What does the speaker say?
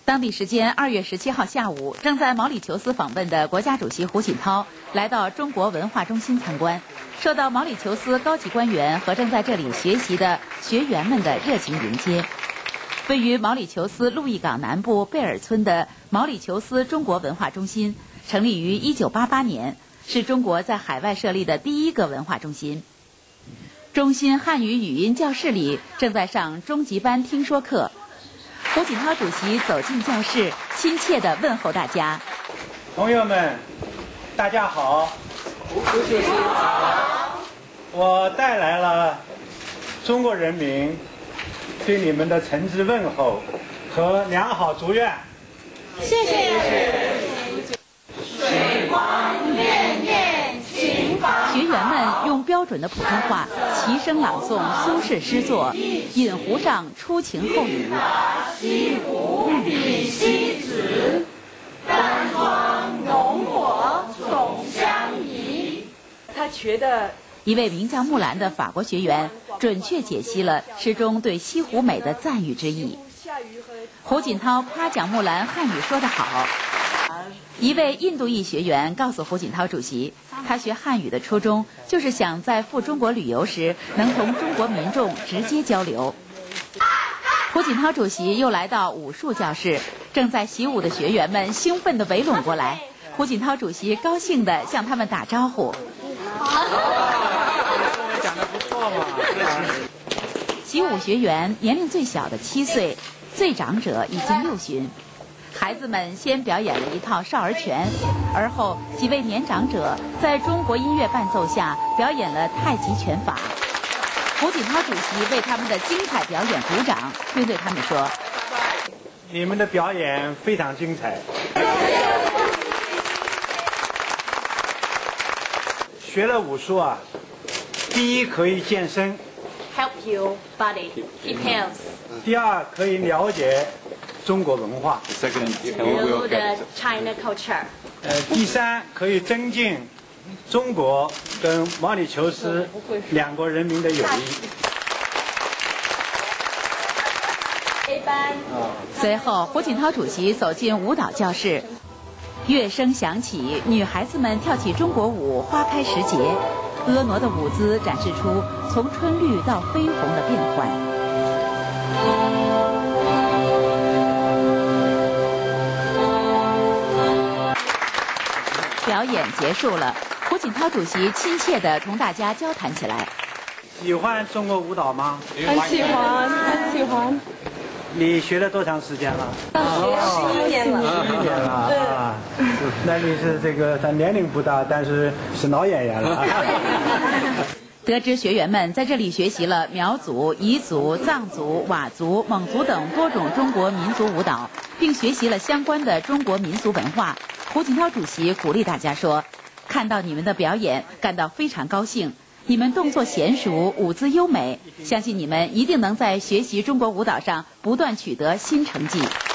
当地时间2月17号下午，正在毛里求斯访问的国家主席胡锦涛来到中国文化中心参观，受到毛里求斯高级官员和正在这里学习的学员们的热情迎接。位于毛里求斯路易港南部贝尔村的毛里求斯中国文化中心，成立于1988年，是中国在海外设立的第一个文化中心。中心汉语语音教室里正在上中级班听说课。胡锦涛主席走进教室，亲切地问候大家：“ 朋友们，大家好！胡主席好！我带来了中国人民对你们的诚挚问候和良好祝愿。 谢谢。水光潋滟晴房。” 学员们用标准的普通话齐声朗诵苏轼诗作《饮湖上初晴后雨》。 西湖比西子，丹窗浓火总相宜。 他觉得一位名叫木兰的法国学员准确解析了诗中对西湖美的赞誉之意。胡锦涛夸奖木兰汉语说得好。一位印度裔学员告诉胡锦涛主席，他学汉语的初衷就是想在赴中国旅游时能同中国民众直接交流。胡锦涛主席又来到武术教室，正在习武的学员们兴奋地围拢过来。胡锦涛主席高兴地向他们打招呼。 讲得不错嘛！ 习武学员年龄最小的7岁，最长者已经6旬。孩子们先表演了一套少儿拳，而后几位年长者在中国音乐伴奏下表演了太极拳法。胡锦涛主席为他们的精彩表演鼓掌，并对他们说：“ 你们的表演非常精彩。学了武术啊，第一可以健身 help your body keep health。 第二可以了解中国文化 Second, you will the get China culture。 第三可以增进中国跟毛里求斯两国人民的友谊。 随后，胡锦涛主席走进舞蹈教室，乐声响起，女孩子们跳起中国舞，花开时节，婀娜的舞姿展示出从春绿到绯红的变幻。表演结束了，胡锦涛主席亲切地同大家交谈起来。 喜欢中国舞蹈吗？ 很喜欢，很喜欢。 你学了多长时间了 11年了。 11年了啊！那你是他年龄不大，但是是老演员了。 得知学员们在这里学习了苗族、彝族、藏族、佤族、蒙族等多种中国民族舞蹈，并学习了相关的中国民俗文化，胡锦涛主席鼓励大家说：“看到你们的表演，感到非常高兴。你们动作娴熟，舞姿优美，相信你们一定能在学习中国舞蹈上不断取得新成绩。”